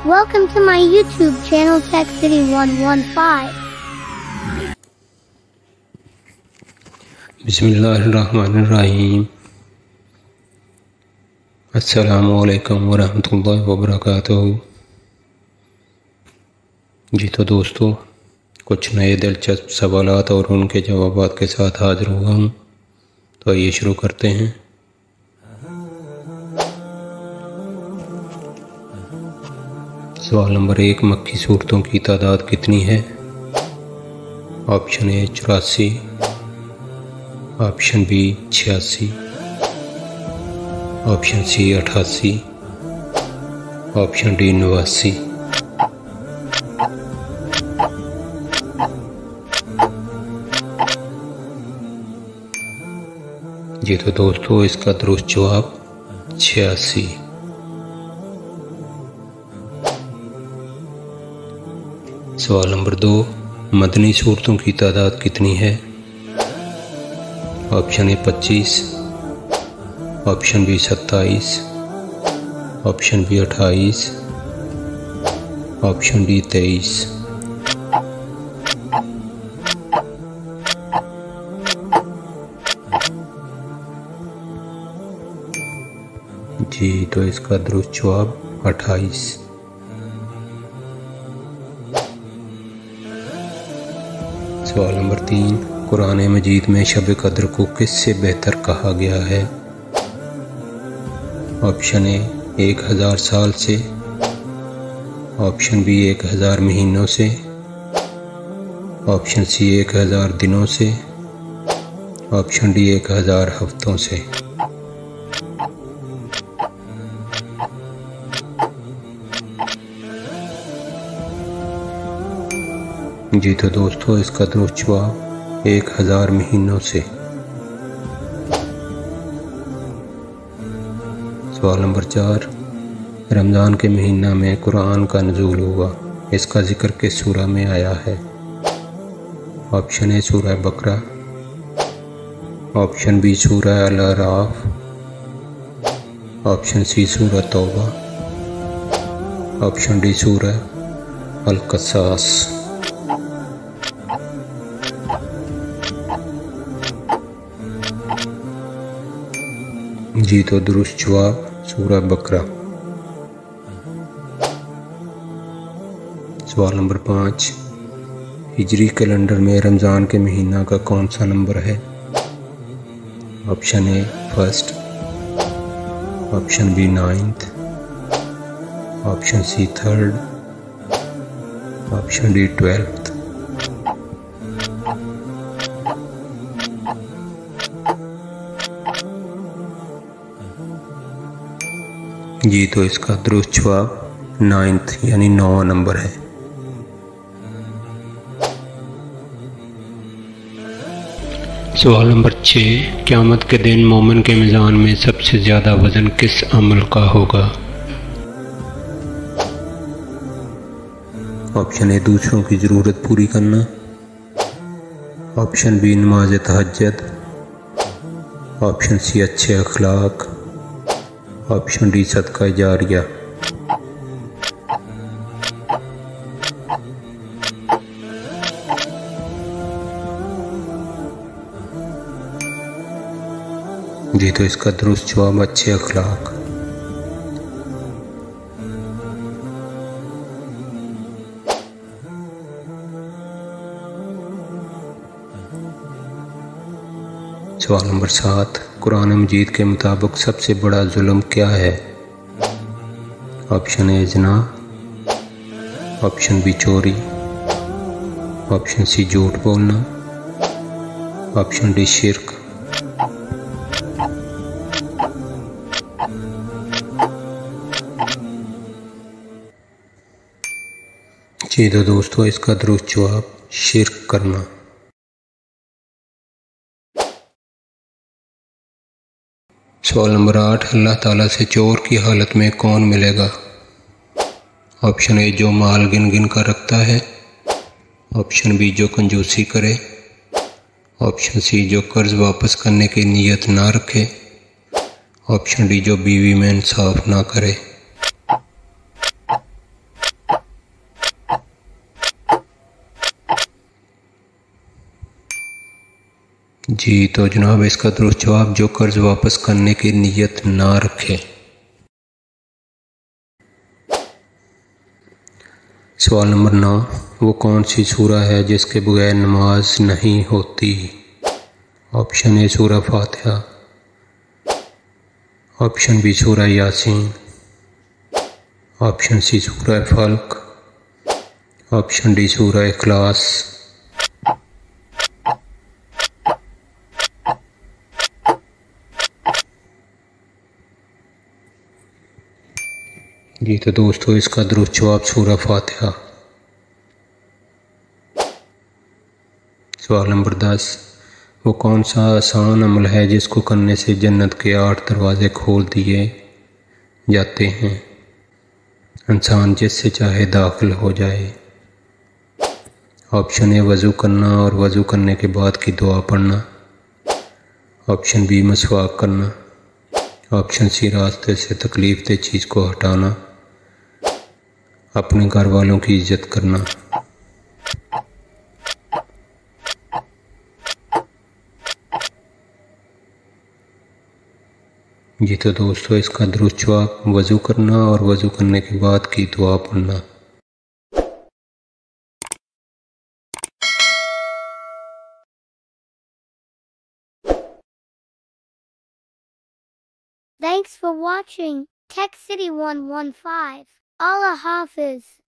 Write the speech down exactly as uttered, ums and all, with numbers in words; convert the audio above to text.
Welcome to my YouTube channel Tech City one one five. बिस्मिल्लाहिर्रहमानिर्रहीम। अस्सलामु अलैकुम वरहमतुल्लाहि वबरकातुहू। जी तो दोस्तों, कुछ नए दिलचस्प सवालात और उनके जवाबात के साथ हाजिर हुआ हूँ। तो आइए शुरू करते हैं। सवाल नंबर एक, मक्की सूरतों की तादाद कितनी है? ऑप्शन ए चौरासी, ऑप्शन बी छियासी, ऑप्शन सी अठासी, ऑप्शन डी नवासी। जी तो दोस्तों, इसका दुरुस्त जवाब छियासी। सवाल नंबर दो, मदनी सूरतों की तादाद कितनी है? ऑप्शन ए पच्चीस, ऑप्शन बी सत्ताईस, ऑप्शन बी अट्ठाईस, ऑप्शन डी तेईस। जी तो इसका दुरुस्त जवाब अट्ठाईस। सवाल नंबर तीन, कुरान मजीद में शब कद्र को किससे बेहतर कहा गया है? ऑप्शन ए एक हज़ार साल से, ऑप्शन बी एक हज़ार महीनों से, ऑप्शन सी एक हज़ार दिनों से, ऑप्शन डी एक हज़ार हफ्तों से। जी तो दोस्तों, इसका दुरुस्त जवाब एक हज़ार महीनों से। सवाल नंबर चार, रमज़ान के महीना में कुरान का नुज़ूल हुआ, इसका जिक्र किस सूरा में आया है? ऑप्शन ए सूरा बकरा, ऑप्शन बी सूरा अल अराफ, ऑप्शन सी सूरा तौबा, ऑप्शन डी सूरा अल कसास। जी तो दुरुस्त जवाब सूरा बकरा। सवाल नंबर पाँच, हिजरी कैलेंडर में रमज़ान के महीना का कौन सा नंबर है? Option A first, option B ninth, option C third, option D twelfth. जी तो इसका दुरुस्त जवाब नाइन्थ यानी नौवां नंबर है। सवाल नंबर छः, क़यामत के दिन मोमिन के मीज़ान में सबसे ज़्यादा वज़न किस अमल का होगा? ऑप्शन ए दूसरों की ज़रूरत पूरी करना, ऑप्शन बी नमाज तहज्जुद, ऑप्शन सी अच्छे अखलाक, ऑप्शन डी सदका जारिया। जी तो इसका दुरुस्त जवाब अच्छे अखलाक। सवाल नंबर सात, कुरान मजीद के मुताबिक सबसे बड़ा जुल्म क्या है? ऑप्शन ए ज़िना, ऑप्शन बी चोरी, ऑप्शन सी झूठ बोलना, ऑप्शन डी शिर्क। जी तो दोस्तों, इसका दुरुस्त जवाब शिर्क करना। सवाल नंबर आठ, अल्लाह ताला से चोर की हालत में कौन मिलेगा? ऑप्शन ए जो माल गिन गिन कर रखता है, ऑप्शन बी जो कंजूसी करे, ऑप्शन सी जो कर्ज वापस करने की नीयत ना रखे, ऑप्शन डी जो बीवी में इंसाफ ना करे। جی تو جناب اس کا درست جواب جو قرض واپس کرنے کی نیت نہ رکھے۔ سوال نمبر نو، وہ کون سی سورہ ہے جس کے بغیر نماز نہیں ہوتی؟ آپشن اے سورہ فاتحہ، آپشن بی سورہ یاسین، آپشن سی سورہ فلق، آپشن ڈی سورہ اخلاص۔ جی تو دوستو اس کا درست جواب سورہ فاتحہ۔ سوال نمبر دس، وہ کون سا آسان عمل ہے جس کو کرنے سے جنت کے آٹھ دروازے کھول دیے جاتے ہیں، انسان جس سے چاہے داخل ہو جائے؟ آپشن اے وضو کرنا اور وضو کرنے کے بعد کی دعا پڑھنا، آپشن بی مسواک کرنا، آپشن سی راستے سے تکلیف دہ چیز کو ہٹانا، اپنے گھر والوں کی عزت کرنا۔ جی تو دوستو اس کا درست جواب وضو کرنا اور وضو کرنے کے بعد کی دعا پڑھنا۔ Thanks for watching Tech City one one five. Allah Hafiz.